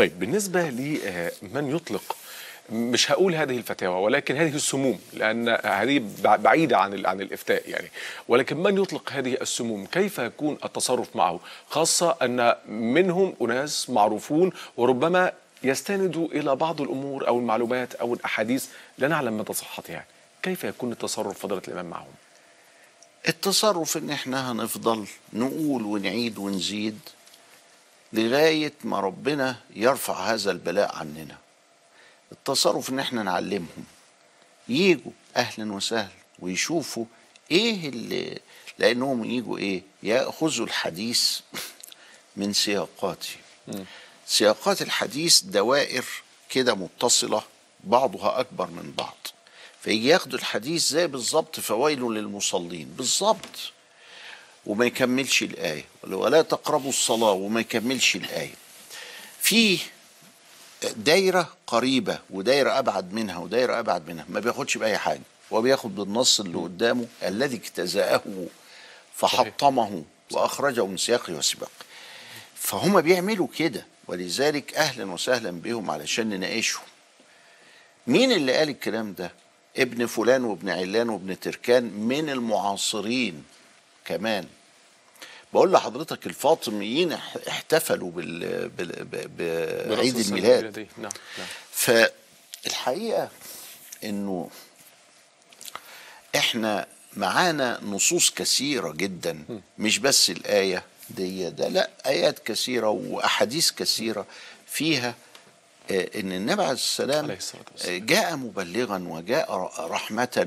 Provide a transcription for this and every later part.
طيب بالنسبة لمن يطلق، مش هقول هذه الفتاوى ولكن هذه السموم، لأن هذه بعيدة عن الإفتاء يعني، ولكن من يطلق هذه السموم كيف يكون التصرف معه، خاصة أن منهم أناس معروفون وربما يستندوا إلى بعض الأمور أو المعلومات أو الأحاديث لا نعلم مدى صحتها، كيف يكون التصرف فضيلة الإمام معهم؟ التصرف ان احنا هنفضل نقول ونعيد ونزيد لغاية ما ربنا يرفع هذا البلاء عننا. التصرف ان احنا نعلمهم، ييجوا اهلا وسهلا ويشوفوا ايه اللي، لانهم ييجوا ايه، ياخذوا الحديث من سياقاته. سياقات الحديث دوائر كده متصلة بعضها اكبر من بعض، فيجي ياخدوا الحديث زي بالظبط فويل للمصلين بالظبط، وما يكملش الآية، ولا تقربوا الصلاة وما يكملش الآية. في دايرة قريبة ودايرة أبعد منها ودايرة أبعد منها، ما بياخدش بأي حاجة، هو بياخد بالنص اللي قدامه الذي اجتزأه فحطمه وأخرجه من سياقه وسباقه. فهم بيعملوا كده، ولذلك أهلا وسهلا بهم علشان نناقشهم. مين اللي قال الكلام ده؟ ابن فلان وابن علان وابن تركان من المعاصرين كمان. بقول لحضرتك الفاطميين احتفلوا بعيد الميلاد. نعم. فالحقيقة انه احنا معانا نصوص كثيرة جدا، مش بس الآية دي، ده لا، آيات كثيرة وأحاديث كثيرة فيها ان النبي عليه السلام جاء مبلغا وجاء رحمة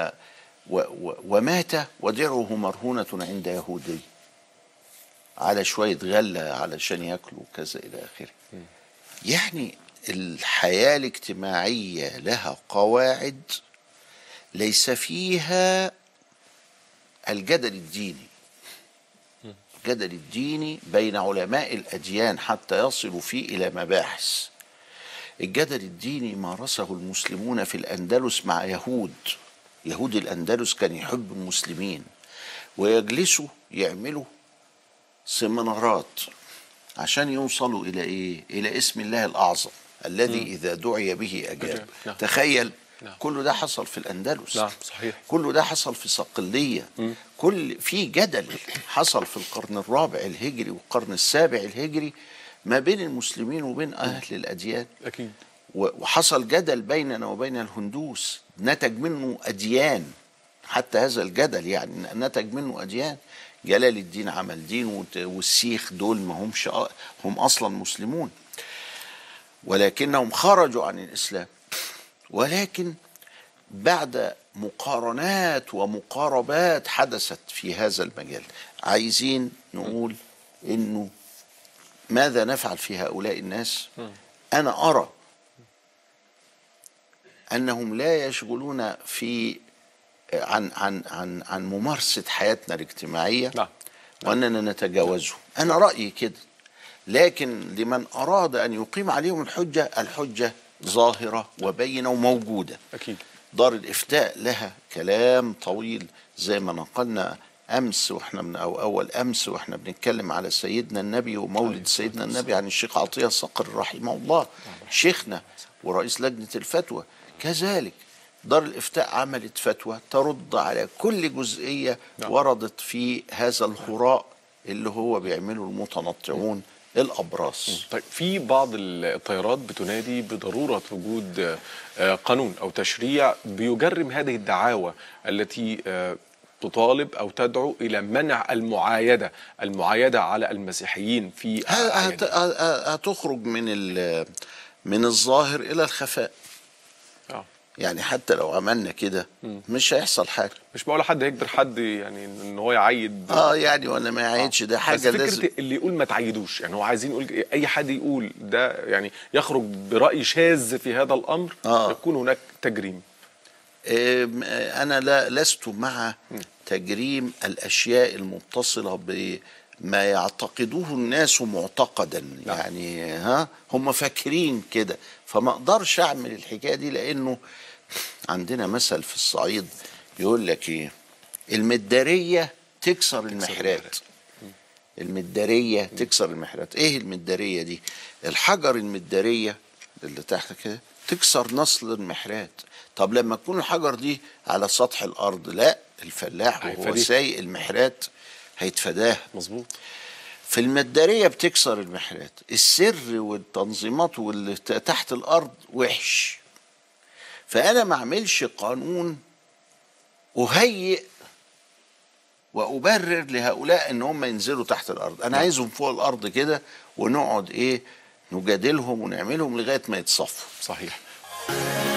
ومات ودرعه مرهونة عند يهودي على شوية غلة علشان ياكلوا كذا إلى آخره. يعني الحياة الاجتماعية لها قواعد ليس فيها الجدل الديني. الجدل الديني بين علماء الأديان حتى يصلوا فيه إلى مباحث. الجدل الديني مارسه المسلمون في الأندلس مع يهود الأندلس كانوا يحبوا المسلمين، ويجلسوا يعملوا سيمينارات عشان يوصلوا إلى إيه؟ إلى اسم الله الأعظم الذي إذا دعي به أجاب. نعم. تخيل. نعم. كل ده حصل في الأندلس. نعم صحيح. كل ده حصل في صقلية. في جدل حصل في القرن الرابع الهجري والقرن السابع الهجري ما بين المسلمين وبين أهل الأديان. أكيد. وحصل جدل بيننا وبين الهندوس نتج منه أديان، حتى هذا الجدل يعني نتج منه أديان. جلال الدين عمل دين، والسيخ دول ما هم أصلا مسلمون ولكنهم خرجوا عن الإسلام. ولكن بعد مقارنات ومقاربات حدثت في هذا المجال، عايزين نقول إنه ماذا نفعل في هؤلاء الناس؟ أنا أرى أنهم لا يشغلون في عن ممارسة حياتنا الاجتماعية. نعم. وأننا نتجاوزه. أنا رأيي كده. لكن لمن أراد أن يقيم عليهم الحجة ظاهرة وبينة وموجودة. أكيد. دار الإفتاء لها كلام طويل زي ما نقلنا أمس وإحنا أول أمس وإحنا بنتكلم على سيدنا النبي ومولد سيدنا النبي عن الشيخ عطية الصقر رحمه الله، شيخنا ورئيس لجنة الفتوى. كذلك دار الإفتاء عملت فتوى ترد على كل جزئية وردت في هذا الهراء اللي هو بيعمله المتنطعون الأبراص. طيب في بعض التيارات بتنادي بضرورة وجود قانون أو تشريع بيجرم هذه الدعاوى التي تطالب أو تدعو إلى منع المعايدة على المسيحيين في هتخرج من الظاهر إلى الخفاء. يعني حتى لو عملنا كده مش هيحصل حاجه. مش بقول حد هيجبر حد يعني ان هو يعيد يعني ولا ما يعيدش ده حاجه بس لازم. اللي يقول ما تعيدوش يعني هو عايزين يقول اي حد يقول ده يعني يخرج برأي شاذ في هذا الامر يكون هناك تجريم. انا لست مع تجريم الاشياء المتصله بما يعتقدوه الناس معتقدا. يعني هم فاكرين كده، فما اقدرش اعمل الحكايه دي. لانه عندنا مثل في الصعيد يقول لك ايه، المداريه تكسر المحرات. المدارية تكسر المحرات. ايه المدارية دي؟ الحجر المدارية اللي تحت كده تكسر نصل المحرات. طب لما تكون الحجر دي على سطح الارض، لا، الفلاح وهو سايق المحرات هيتفاداها. مظبوط. في المدارية بتكسر المحرات. السر والتنظيمات واللي تحت الارض وحش، فانا ما اعملش قانون اهيئ وأبرر لهؤلاء إن هم ينزلوا تحت الأرض. أنا عايزهم فوق الأرض كده، ونقعد نجادلهم ونعملهم لغاية ما يتصفوا. صحيح.